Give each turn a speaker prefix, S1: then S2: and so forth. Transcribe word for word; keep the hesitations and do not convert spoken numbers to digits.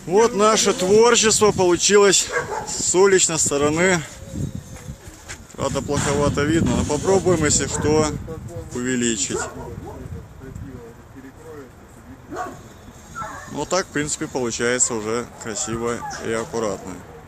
S1: Вот наше творчество получилось с уличной стороны. Правда, плоховато видно, но попробуем, если что, увеличить. Вот так, в принципе, получается уже красиво и аккуратно.